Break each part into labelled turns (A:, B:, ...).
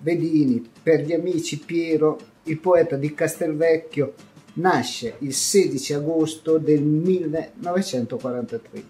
A: Bedini, per gli amici Piero, il poeta di Castelvecchio, nasce il 16 agosto del 1943.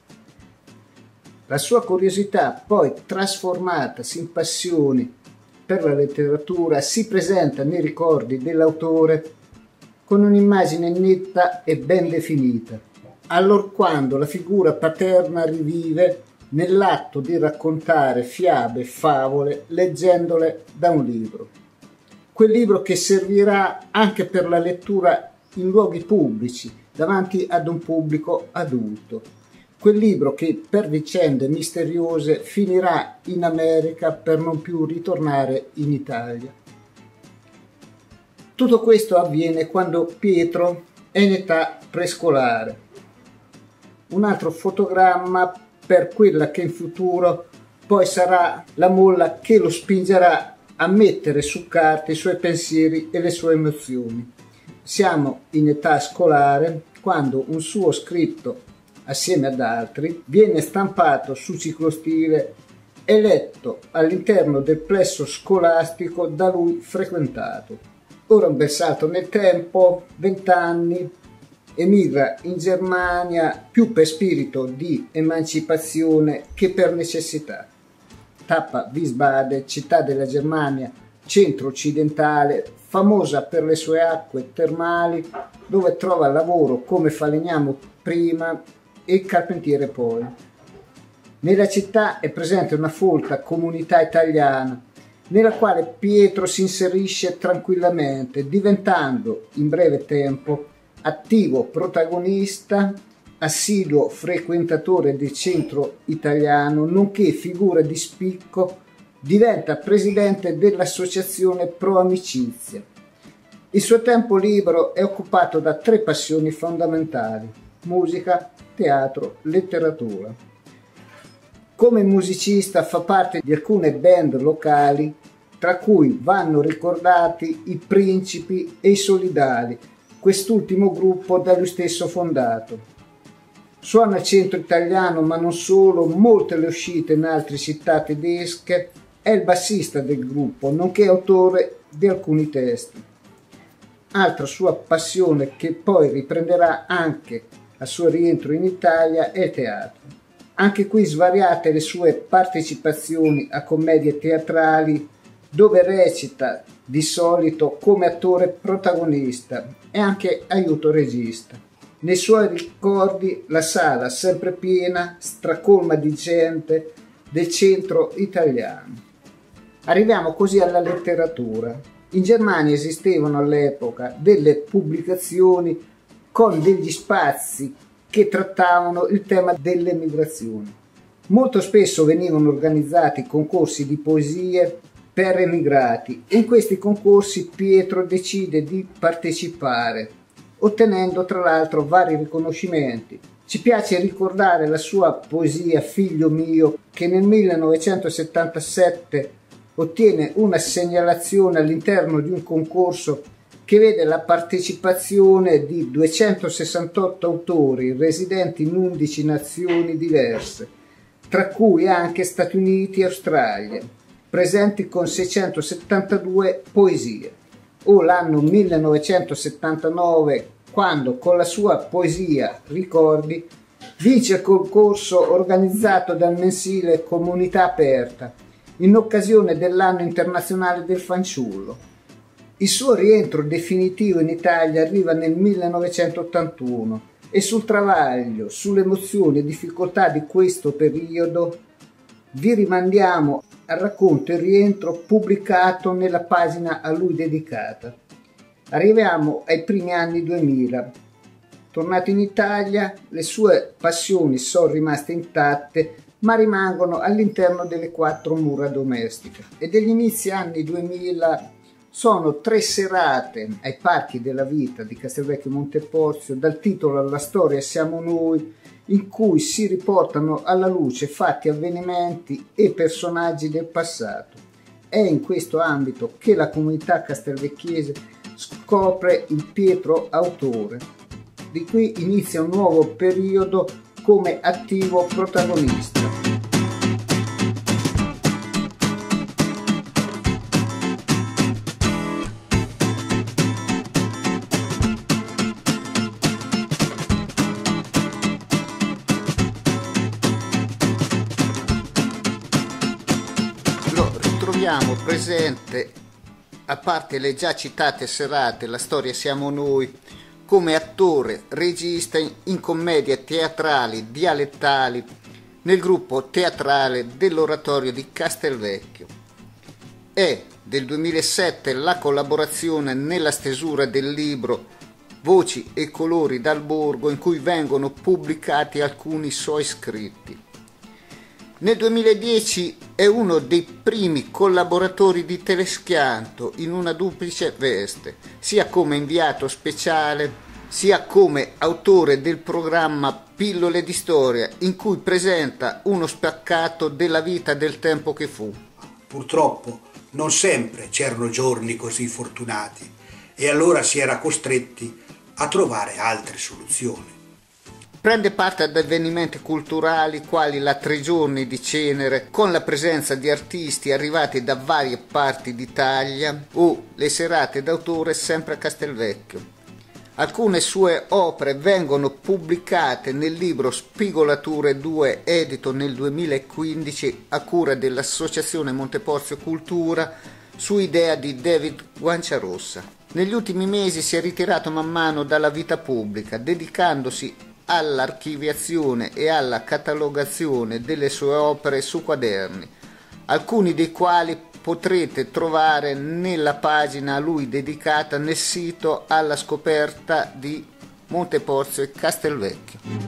A: La sua curiosità, poi trasformatasi in passione per la letteratura, si presenta nei ricordi dell'autore con un'immagine netta e ben definita, allorquando la figura paterna rivive nell'atto di raccontare fiabe e favole leggendole da un libro. Quel libro che servirà anche per la lettura in luoghi pubblici, davanti ad un pubblico adulto. Quel libro che per vicende misteriose finirà in America per non più ritornare in Italia. Tutto questo avviene quando Pietro è in età prescolare. Un altro fotogramma per quella che in futuro poi sarà la molla che lo spingerà a mettere su carta i suoi pensieri e le sue emozioni. Siamo in età scolare quando un suo scritto, assieme ad altri, viene stampato su ciclostile e letto all'interno del plesso scolastico da lui frequentato. Ora un bel salto nel tempo, 20 anni, emigra in Germania più per spirito di emancipazione che per necessità. Tappa Wiesbaden, città della Germania centro-occidentale, famosa per le sue acque termali, dove trova lavoro come falegname prima e carpentiere poi. Nella città è presente una folta comunità italiana, nella quale Pietro si inserisce tranquillamente, diventando in breve tempo attivo protagonista, assiduo frequentatore del centro italiano, nonché figura di spicco, diventa presidente dell'associazione Pro Amicizia. Il suo tempo libero è occupato da 3 passioni fondamentali: musica, teatro, letteratura. Come musicista fa parte di alcune band locali, tra cui vanno ricordati i Principi e i Solidali, quest'ultimo gruppo da lui stesso fondato. Suona il centro italiano, ma non solo, molte le uscite in altre città tedesche, è il bassista del gruppo, nonché autore di alcuni testi. Altra sua passione, che poi riprenderà anche al suo rientro in Italia, è il teatro. Anche qui svariate le sue partecipazioni a commedie teatrali, dove recita di solito come attore protagonista e anche aiuto regista. Nei suoi ricordi la sala sempre piena, stracolma di gente del centro italiano. Arriviamo così alla letteratura. In Germania esistevano all'epoca delle pubblicazioni con degli spazi che trattavano il tema dell'emigrazione. Molto spesso venivano organizzati concorsi di poesie per emigrati e in questi concorsi Pietro decide di partecipare, ottenendo tra l'altro vari riconoscimenti. Ci piace ricordare la sua poesia Figlio mio, che nel 1977 ottiene una segnalazione all'interno di un concorso che vede la partecipazione di 268 autori residenti in 11 nazioni diverse, tra cui anche Stati Uniti e Australia, presenti con 672 poesie. O l'anno 1979, quando con la sua poesia Ricordi vince il concorso organizzato dal mensile Comunità Aperta in occasione dell'anno internazionale del fanciullo. Il suo rientro definitivo in Italia arriva nel 1981 e sul travaglio, sulle emozioni e difficoltà di questo periodo vi rimandiamo al racconto Il rientro pubblicato nella pagina a lui dedicata. Arriviamo ai primi anni 2000. Tornato in Italia, le sue passioni sono rimaste intatte, ma rimangono all'interno delle 4 mura domestiche. E degli inizi anni 2000 sono 3 serate ai Parchi della Vita di Castelvecchio Monteporzio, dal titolo La storia siamo noi, in cui si riportano alla luce fatti, avvenimenti e personaggi del passato. È in questo ambito che la comunità castelvecchiese scopre il Pietro autore. Di qui inizia un nuovo periodo come attivo protagonista. abbiamo presente, a parte le già citate serate La storia siamo noi, come attore, regista in commedie teatrali dialettali nel gruppo teatrale dell'Oratorio di Castelvecchio. È del 2007 la collaborazione nella stesura del libro Voci e colori dal borgo, in cui vengono pubblicati alcuni suoi scritti. Nel 2010 è uno dei primi collaboratori di Teleschianto in una duplice veste, sia come inviato speciale, sia come autore del programma Pillole di Storia, in cui presenta uno spaccato della vita del tempo che fu.
B: Purtroppo non sempre c'erano giorni così fortunati e allora si era costretti a trovare altre soluzioni.
A: Prende parte ad avvenimenti culturali quali la 3 giorni di Cenere, con la presenza di artisti arrivati da varie parti d'Italia, o le serate d'autore sempre a Castelvecchio. Alcune sue opere vengono pubblicate nel libro Spigolature 2, edito nel 2015 a cura dell'Associazione Monteporzio Cultura, su idea di David Guanciarossa. Negli ultimi mesi si è ritirato man mano dalla vita pubblica, dedicandosi all'archiviazione e alla catalogazione delle sue opere su quaderni, alcuni dei quali potrete trovare nella pagina a lui dedicata nel sito alla scoperta di Monteporzio e Castelvecchio.